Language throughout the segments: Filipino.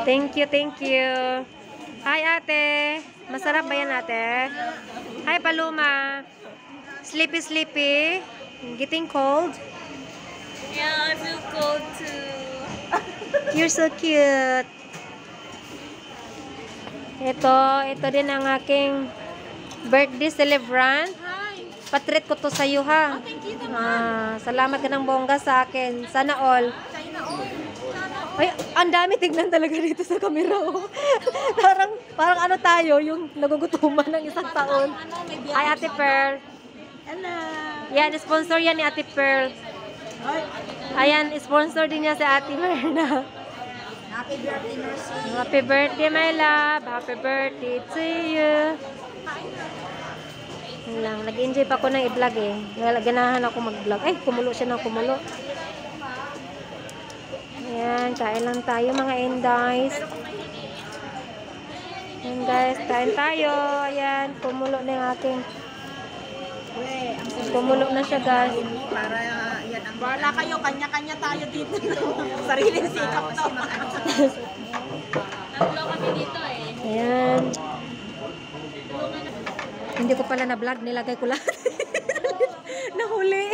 Thank you, thank you. Hi, ate. Masarap ba yan, ate? Hi, Paloma. Sleepy, sleepy. Getting cold? Yeah, I feel cold too. You're so cute. Ito din ang aking birthday celebrant. Hi. Patreat ko to sa iyo, ha. Thank you naman. Salamat ka ng bongga sa akin. Sana all. China all. Ay, ang dami tignan talaga dito sa camera. Oh. parang ano tayo, yung nagugutuman ng isang taon. Ay, Ate Pearl. Hello. Yan, sponsor yan ni Ate Pearl. Ayan, sponsor din niya sa Ate Merna. Happy birthday, Mercy. Happy birthday, my love. Happy birthday to you. Yun lang, nag-enjoy pa ako ng i-vlog eh. Ganahan ako mag-vlog. Ay, kumulo siya ng kumulo. Ayan, kain lang tayo mga endays. Ayan guys, kain tayo. Ayan, kumulo na yung aking. Kumulo na siya guys. Para yan ang... Wala kayo, kanya-kanya tayo dito. Sariling sikap to. Tatlo kami dito eh. Ayan. Hindi ko pala na-vlog, nilagay ko lahat. Nahuli.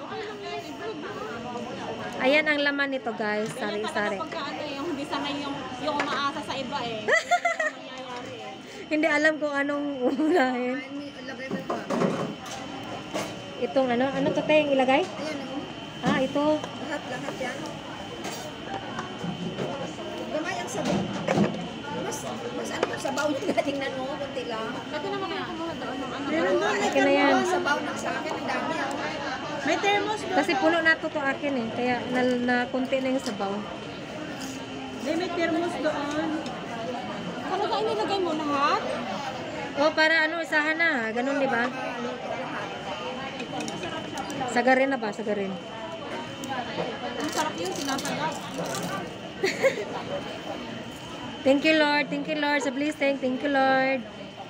Ayan ang laman nito guys, sari-sari. Yung hindi sanay yung umaasa sa iba eh. Hindi alam kung anong unahin. Itong ano to tayong ilagay? Ito. Lahat yan. Gamay ang sabaw. Mas ano sabaw yung tingnan mo, kunti lang. Ito naman kayo kumuha doon ng ano. Meron doon, Akin na yan. Sabaw na sa akin, ang dami. May thermos doon. Kasi puno na to akin eh. Kaya na konti na yung sabaw. May thermos doon. Ano ka inilagay mo lahat? Para isahan na. Ganun di ba? Sagarin na ba? Sagarin. Ang sarap yun, sinasagap. Thank you Lord. Thank you Lord sa blessing. Thank you Lord.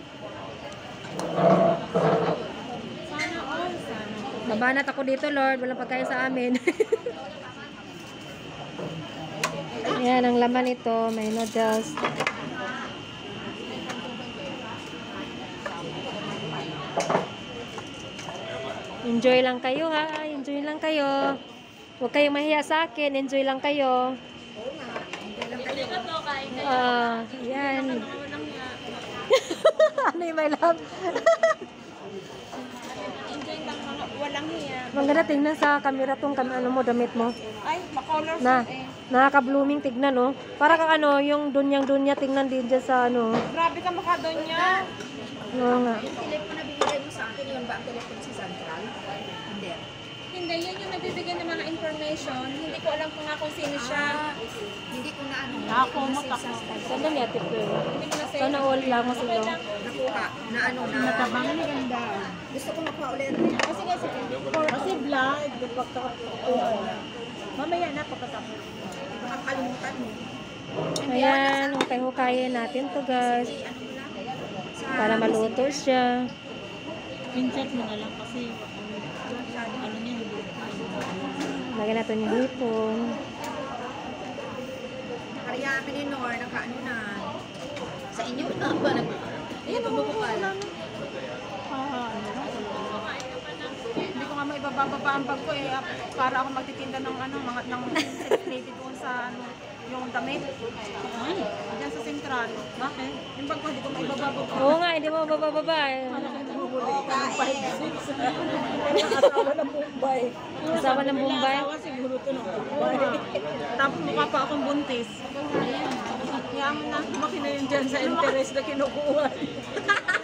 Sana all. Mabanat ako dito Lord. Walang pagkain sa amin. Ayan ang laman ito. May noodles. Enjoy lang kayo ha. Enjoy lang kayo. Huwag kayong mahiya sa akin. Enjoy lang kayo. Yan. Ano yung my love? Enjoy lang mga walang hiya. Maganda tingnan sa camera tong ano mo, damit mo. Ay, ma-colorful Na, eh. nakaka-blooming tignan no. Para kang yung dunyang-dunya tingnan din dyan sa ano. Grabe ka mukha doon niya. Oo nga. Yung telepono na binigay mo sa akin, yun ba ang telepono sa Central? Hindi. Hindi, yun yung nagbibigay ng mga information. Hindi ko alam kung sino siya. Hindi ko na ano. Ako, Sana niya, tipper. Hindi ko na save. Sana all lang mo sila. Nakuha. Na ano na. Matabang na ganda. Gusto ko makuha ulit. Sige, sige. Kasi vlog. Mamaya na pagkatapos. Makakalimutan mo. Ayan, hukay-hukayin natin to guys. Para maluto siya. Pinchat mo na lang kasi ano niya. Lagyan natin yung hipon. Karyamin ni Nor, nakaano na. Sa inyo na ba? Ayan, pabukukal. Hindi ko nga maibababa ang bag ko eh. Para ako magtitinda ng ano, mga ng lady doon sa ano, yung damit. Ay, diyan sa Central. Bakit? Yung bag ko, hindi ko maibababa. Oo nga, hindi mo bababa eh. Asawa ng Bombay. Asawa ng Bombay. Asawa siguro ito ng Bombay. Tapos mukha pa akong buntis. Kaya mo na, makina yun dyan sa interest na kinukuha.